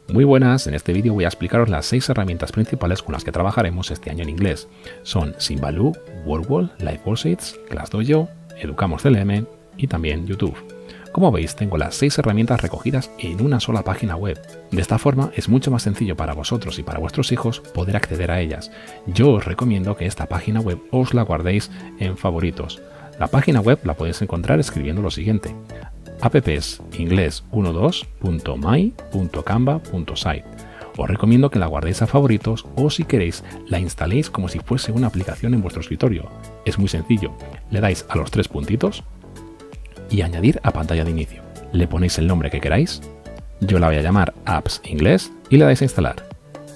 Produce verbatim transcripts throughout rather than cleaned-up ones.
Muy buenas, en este vídeo voy a explicaros las seis herramientas principales con las que trabajaremos este año en inglés. Son Simbaloo, WordWall, LifeWorksheets, ClassDojo, EducamoCLM y también YouTube. Como veis, tengo las seis herramientas recogidas en una sola página web. De esta forma es mucho más sencillo para vosotros y para vuestros hijos poder acceder a ellas. Yo os recomiendo que esta página web os la guardéis en favoritos. La página web la podéis encontrar escribiendo lo siguiente: apps inglés doce punto my punto canva punto site. Os recomiendo que la guardéis a favoritos o, si queréis, la instaléis como si fuese una aplicación en vuestro escritorio. Es muy sencillo, le dais a los tres puntitos y añadir a pantalla de inicio. Le ponéis el nombre que queráis, yo la voy a llamar Apps Inglés y le dais a instalar.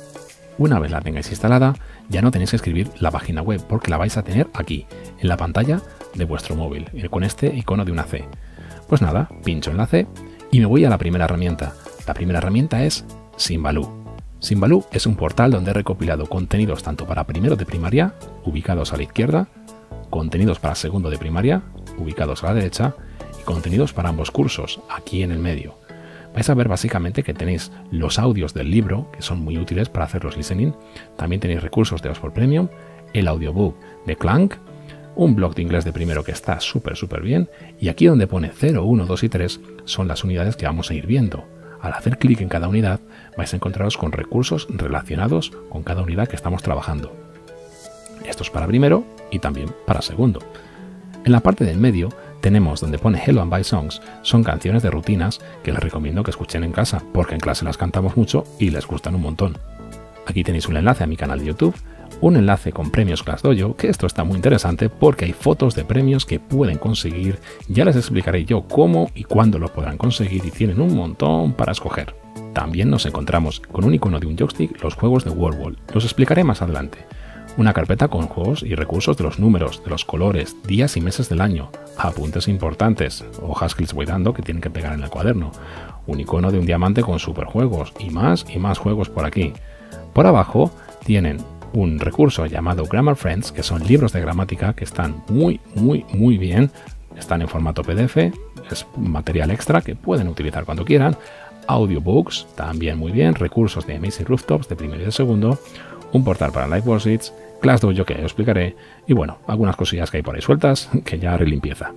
Una vez la tengáis instalada, ya no tenéis que escribir la página web porque la vais a tener aquí, en la pantalla de vuestro móvil, con este icono de una C. Pues nada, pincho en la C y me voy a la primera herramienta. La primera herramienta es Simbaloo. Simbaloo es un portal donde he recopilado contenidos tanto para primero de primaria, ubicados a la izquierda, contenidos para segundo de primaria, ubicados a la derecha, y contenidos para ambos cursos, aquí en el medio. Vais a ver básicamente que tenéis los audios del libro, que son muy útiles para hacer los listening. También tenéis recursos de Oxford Premium, el audiobook de Clank, un blog de inglés de primero que está súper súper bien, y aquí donde pone cero, uno, dos y tres son las unidades que vamos a ir viendo. Al hacer clic en cada unidad vais a encontraros con recursos relacionados con cada unidad que estamos trabajando. Esto es para primero y también para segundo. En la parte del medio tenemos donde pone Hello and Bye Songs, son canciones de rutinas que les recomiendo que escuchen en casa porque en clase las cantamos mucho y les gustan un montón. Aquí tenéis un enlace a mi canal de YouTube, un enlace con premios ClassDojo, que esto está muy interesante porque hay fotos de premios que pueden conseguir. Ya les explicaré yo cómo y cuándo lo podrán conseguir y tienen un montón para escoger. También nos encontramos con un icono de un joystick, los juegos de WordWall. Los explicaré más adelante. Una carpeta con juegos y recursos de los números, de los colores, días y meses del año, apuntes importantes, hojas que les voy dando que tienen que pegar en el cuaderno, un icono de un diamante con superjuegos y más y más juegos por aquí. Por abajo tienen un recurso llamado Grammar Friends, que son libros de gramática que están muy muy muy bien, están en formato P D F, es material extra que pueden utilizar cuando quieran. Audiobooks también muy bien, recursos de Amazing Rooftops de primero y de segundo, un portal para LifeWorksheets, ClassDojo que ya os explicaré, y bueno, algunas cosillas que hay por ahí sueltas que ya haré limpieza.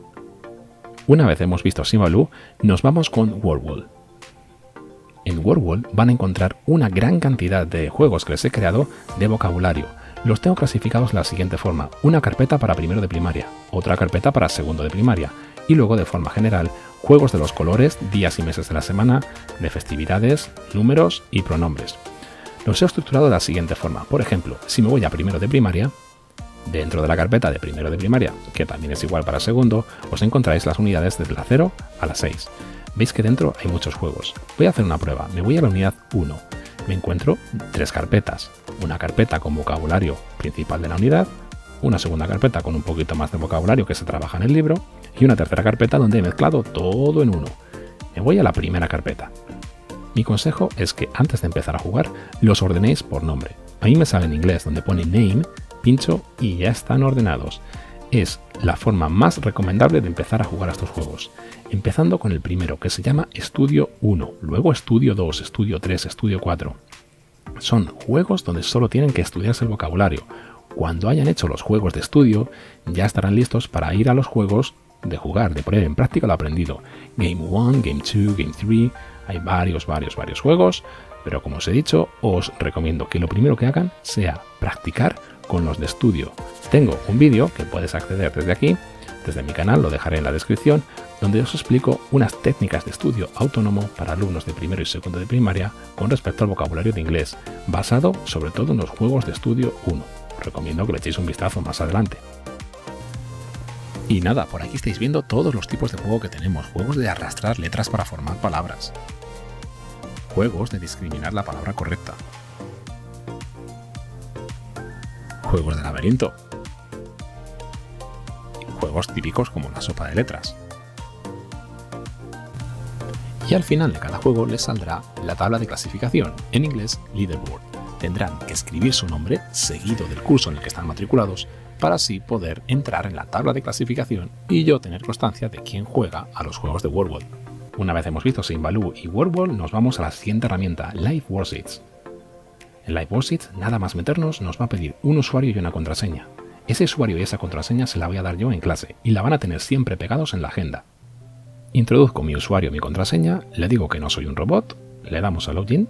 Una vez hemos visto Simbaloo, nos vamos con WordWall. En WordWall van a encontrar una gran cantidad de juegos que les he creado de vocabulario. Los tengo clasificados de la siguiente forma: una carpeta para primero de primaria, otra carpeta para segundo de primaria, y luego de forma general juegos de los colores, días y meses de la semana, de festividades, números y pronombres. Los he estructurado de la siguiente forma. Por ejemplo, si me voy a primero de primaria, dentro de la carpeta de primero de primaria, que también es igual para segundo, os encontráis las unidades desde la cero a la seis. Veis que dentro hay muchos juegos. Voy a hacer una prueba. Me voy a la unidad uno. Me encuentro tres carpetas. Una carpeta con vocabulario principal de la unidad, una segunda carpeta con un poquito más de vocabulario que se trabaja en el libro y una tercera carpeta donde he mezclado todo en uno. Me voy a la primera carpeta. Mi consejo es que antes de empezar a jugar los ordenéis por nombre. A mí me sale en inglés donde pone name, pincho y ya están ordenados. Es la forma más recomendable de empezar a jugar a estos juegos, empezando con el primero, que se llama Estudio uno, luego Estudio dos, Estudio tres, Estudio cuatro. Son juegos donde solo tienen que estudiarse el vocabulario. Cuando hayan hecho los juegos de estudio, ya estarán listos para ir a los juegos de jugar, de poner en práctica lo aprendido. Game uno, Game dos, Game tres, hay varios, varios, varios juegos, pero como os he dicho, os recomiendo que lo primero que hagan sea practicar con los de estudio. Tengo un vídeo que puedes acceder desde aquí, desde mi canal, lo dejaré en la descripción, donde os explico unas técnicas de estudio autónomo para alumnos de primero y segundo de primaria con respecto al vocabulario de inglés, basado sobre todo en los juegos de estudio uno. Os recomiendo que le echéis un vistazo más adelante. Y nada, por aquí estáis viendo todos los tipos de juego que tenemos. Juegos de arrastrar letras para formar palabras, juegos de discriminar la palabra correcta, juegos de laberinto, juegos típicos como la sopa de letras. Y al final de cada juego les saldrá la tabla de clasificación, en inglés Leaderboard. Tendrán que escribir su nombre seguido del curso en el que están matriculados para así poder entrar en la tabla de clasificación y yo tener constancia de quién juega a los juegos de WordWall. Una vez hemos visto Symbaloo y WordWall, nos vamos a la siguiente herramienta, Live Worksheets. En Live Worksheets, nada más meternos, nos va a pedir un usuario y una contraseña. Ese usuario y esa contraseña se la voy a dar yo en clase y la van a tener siempre pegados en la agenda. Introduzco mi usuario y mi contraseña, le digo que no soy un robot, le damos a Login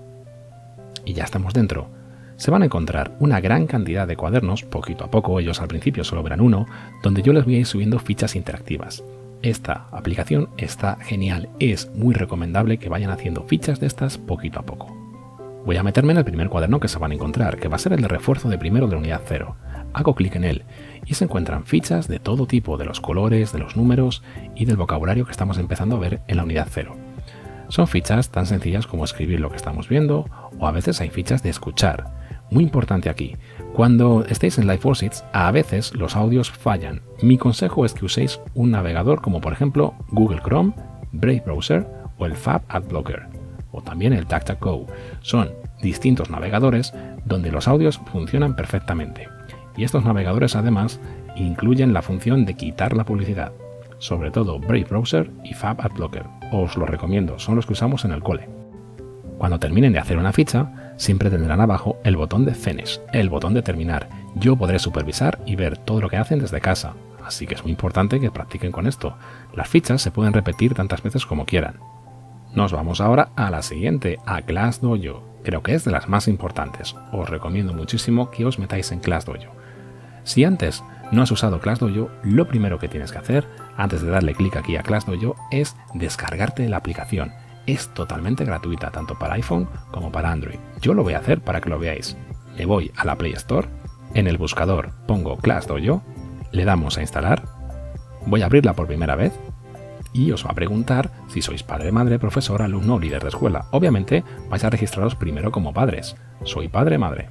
y ya estamos dentro. Se van a encontrar una gran cantidad de cuadernos, poquito a poco, ellos al principio solo verán uno, donde yo les voy a ir subiendo fichas interactivas. Esta aplicación está genial, es muy recomendable que vayan haciendo fichas de estas poquito a poco. Voy a meterme en el primer cuaderno que se van a encontrar, que va a ser el de refuerzo de primero de la unidad cero. Hago clic en él y se encuentran fichas de todo tipo, de los colores, de los números y del vocabulario que estamos empezando a ver en la unidad cero. Son fichas tan sencillas como escribir lo que estamos viendo, o a veces hay fichas de escuchar. Muy importante aquí, cuando estéis en Live Worksheets, a veces los audios fallan. Mi consejo es que uséis un navegador como por ejemplo Google Chrome, Brave Browser o el Fab Adblocker, o también el DuckDuckGo. Son distintos navegadores donde los audios funcionan perfectamente. Y estos navegadores además incluyen la función de quitar la publicidad, sobre todo Brave Browser y Fab Adblocker. Os los recomiendo, son los que usamos en el cole. Cuando terminen de hacer una ficha, siempre tendrán abajo el botón de Finish, el botón de terminar. Yo podré supervisar y ver todo lo que hacen desde casa, así que es muy importante que practiquen con esto. Las fichas se pueden repetir tantas veces como quieran. Nos vamos ahora a la siguiente, a ClassDojo. Creo que es de las más importantes. Os recomiendo muchísimo que os metáis en ClassDojo. Si antes no has usado ClassDojo, lo primero que tienes que hacer, antes de darle clic aquí a ClassDojo, es descargarte la aplicación. Es totalmente gratuita, tanto para iPhone como para Android. Yo lo voy a hacer para que lo veáis. Le voy a la Play Store, en el buscador pongo ClassDojo, le damos a instalar, voy a abrirla por primera vez y os va a preguntar si sois padre, madre, profesor, alumno o líder de escuela. Obviamente vais a registraros primero como padres. Soy padre, madre.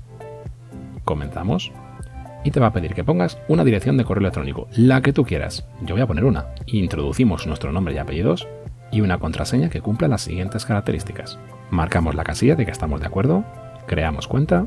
Comenzamos. Y te va a pedir que pongas una dirección de correo electrónico, la que tú quieras. Yo voy a poner una. Introducimos nuestro nombre y apellidos y una contraseña que cumpla las siguientes características. Marcamos la casilla de que estamos de acuerdo, creamos cuenta,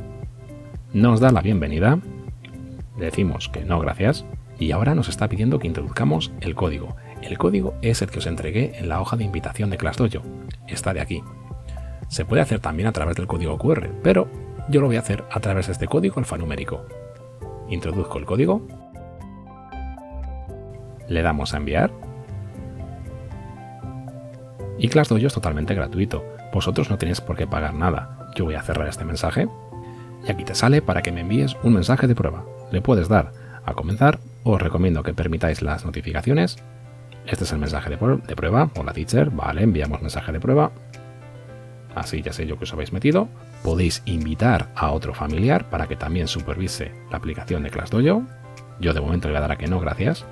nos da la bienvenida, decimos que no gracias y ahora nos está pidiendo que introduzcamos el código. El código es el que os entregué en la hoja de invitación de ClassDojo. Está de aquí. Se puede hacer también a través del código Q R, pero yo lo voy a hacer a través de este código alfanumérico. Introduzco el código, le damos a enviar y ClassDojo es totalmente gratuito. Vosotros no tenéis por qué pagar nada. Yo voy a cerrar este mensaje y aquí te sale para que me envíes un mensaje de prueba. Le puedes dar a comenzar. Os recomiendo que permitáis las notificaciones. Este es el mensaje de, de prueba. Hola teacher, vale, enviamos mensaje de prueba. Así ya sé yo que os habéis metido. Podéis invitar a otro familiar para que también supervise la aplicación de ClassDojo. Yo de momento le voy a dar a que no, gracias.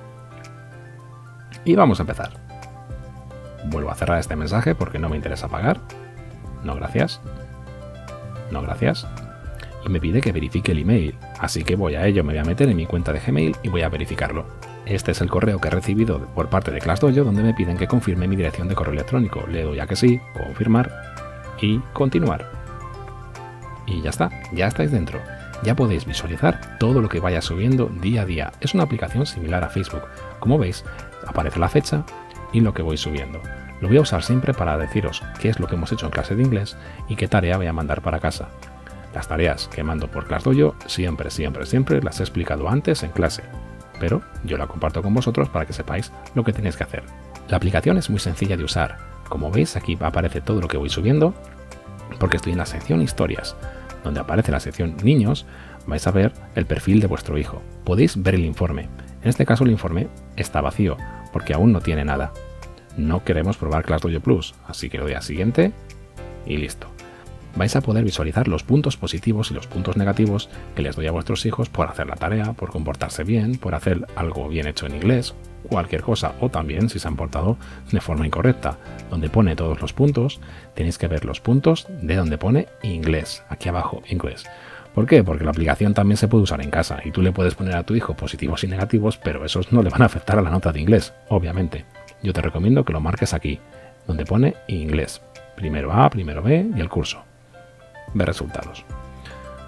Y vamos a empezar. Vuelvo a cerrar este mensaje porque no me interesa pagar. No, gracias. No, gracias. Y me pide que verifique el email. Así que voy a ello, me voy a meter en mi cuenta de Gmail y voy a verificarlo. Este es el correo que he recibido por parte de ClassDojo donde me piden que confirme mi dirección de correo electrónico. Le doy a que sí, confirmar y continuar. Y ya está, ya estáis dentro. Ya podéis visualizar todo lo que vaya subiendo día a día. Es una aplicación similar a Facebook. Como veis, aparece la fecha y lo que voy subiendo. Lo voy a usar siempre para deciros qué es lo que hemos hecho en clase de inglés y qué tarea voy a mandar para casa. Las tareas que mando por ClassDojo siempre, siempre, siempre las he explicado antes en clase, pero yo la comparto con vosotros para que sepáis lo que tenéis que hacer. La aplicación es muy sencilla de usar. Como veis, aquí aparece todo lo que voy subiendo, porque estoy en la sección historias. Donde aparece la sección niños, vais a ver el perfil de vuestro hijo. Podéis ver el informe. En este caso el informe está vacío, porque aún no tiene nada. No queremos probar ClassDojo Plus, así que le doy a siguiente y listo. Vais a poder visualizar los puntos positivos y los puntos negativos que les doy a vuestros hijos por hacer la tarea, por comportarse bien, por hacer algo bien hecho en inglés, cualquier cosa, o también si se han portado de forma incorrecta. Donde pone todos los puntos, tenéis que ver los puntos de donde pone inglés, aquí abajo, inglés. ¿Por qué? Porque la aplicación también se puede usar en casa y tú le puedes poner a tu hijo positivos y negativos, pero esos no le van a afectar a la nota de inglés, obviamente. Yo te recomiendo que lo marques aquí, donde pone inglés. Primero A, primero B y el curso. Ver resultados.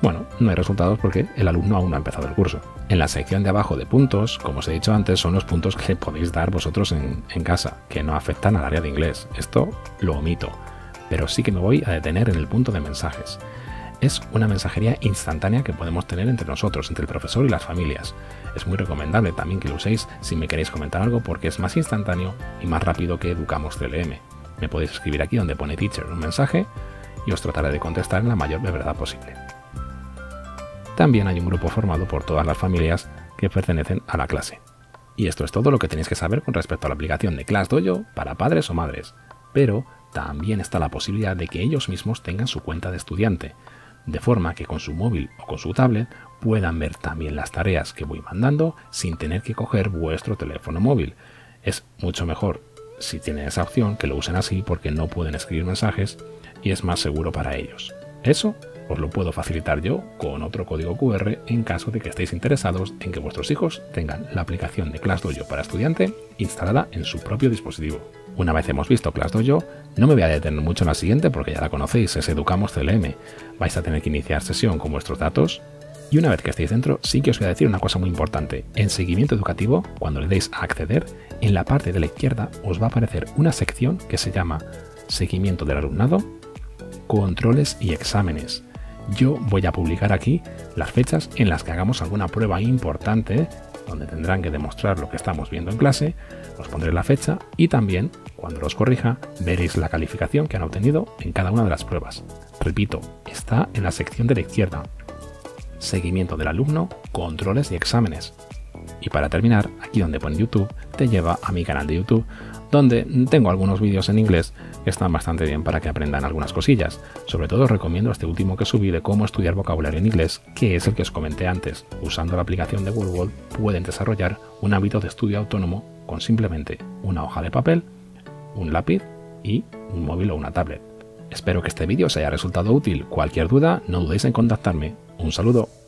Bueno, no hay resultados porque el alumno aún no ha empezado el curso. En la sección de abajo de puntos, como os he dicho antes, son los puntos que podéis dar vosotros en, en casa, que no afectan al área de inglés. Esto lo omito, pero sí que me voy a detener en el punto de mensajes. Es una mensajería instantánea que podemos tener entre nosotros, entre el profesor y las familias. Es muy recomendable también que lo uséis si me queréis comentar algo porque es más instantáneo y más rápido que Educamos C L M. Me podéis escribir aquí donde pone Teacher un mensaje y os trataré de contestar en la mayor brevedad posible. También hay un grupo formado por todas las familias que pertenecen a la clase. Y esto es todo lo que tenéis que saber con respecto a la aplicación de ClassDojo para padres o madres, pero también está la posibilidad de que ellos mismos tengan su cuenta de estudiante, de forma que con su móvil o con su tablet puedan ver también las tareas que voy mandando sin tener que coger vuestro teléfono móvil. Es mucho mejor si tienen esa opción que lo usen así porque no pueden escribir mensajes y es más seguro para ellos. Eso os lo puedo facilitar yo con otro código cu erre en caso de que estéis interesados en que vuestros hijos tengan la aplicación de ClassDojo para estudiante instalada en su propio dispositivo. Una vez hemos visto ClassDojo, no me voy a detener mucho en la siguiente porque ya la conocéis, es Educamos C L M. Vais a tener que iniciar sesión con vuestros datos y una vez que estéis dentro, sí que os voy a decir una cosa muy importante. En seguimiento educativo, cuando le deis a acceder, en la parte de la izquierda os va a aparecer una sección que se llama Seguimiento del alumnado, Controles y exámenes. Yo voy a publicar aquí las fechas en las que hagamos alguna prueba importante, donde tendrán que demostrar lo que estamos viendo en clase, os pondré la fecha y también, cuando los corrija, veréis la calificación que han obtenido en cada una de las pruebas. Repito, está en la sección de la izquierda. Seguimiento del alumno, controles y exámenes. Y para terminar, aquí donde pone YouTube, te lleva a mi canal de YouTube, donde tengo algunos vídeos en inglés que están bastante bien para que aprendan algunas cosillas. Sobre todo os recomiendo este último que subí de cómo estudiar vocabulario en inglés, que es el que os comenté antes. Usando la aplicación de WordWall pueden desarrollar un hábito de estudio autónomo con simplemente una hoja de papel, un lápiz y un móvil o una tablet. Espero que este vídeo os haya resultado útil. Cualquier duda, no dudéis en contactarme. Un saludo.